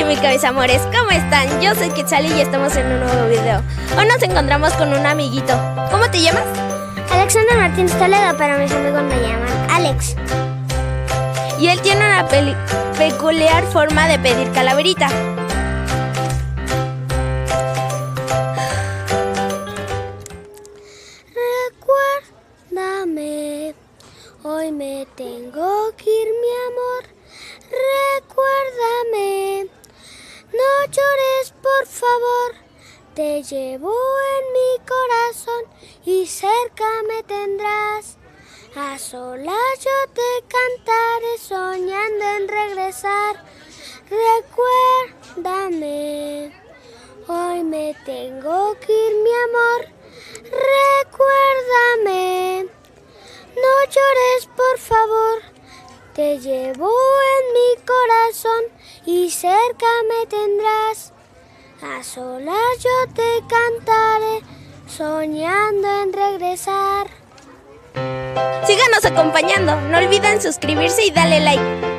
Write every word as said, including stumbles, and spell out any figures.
mis amores, ¿cómo están? Yo soy Quetzali y estamos en un nuevo video. Hoy nos encontramos con un amiguito. ¿Cómo te llamas? Alexander Martínez Toledo, pero mis amigos me llaman Alex. Y él tiene una peculiar forma de pedir calaverita. Recuérdame, hoy me tengo que ir, mi amor. Recuérdame, no llores, por favor. Te llevo en mi corazón y cerca me tendrás. A solas yo te cantaré soñando en regresar. Recuérdame, hoy me tengo que ir, mi amor. Recuérdame, no llores, por favor. Te llevo en mi corazón y cerca me tendrás. A solas yo te cantaré soñando en regresar. Síganos acompañando, no olviden suscribirse y darle like.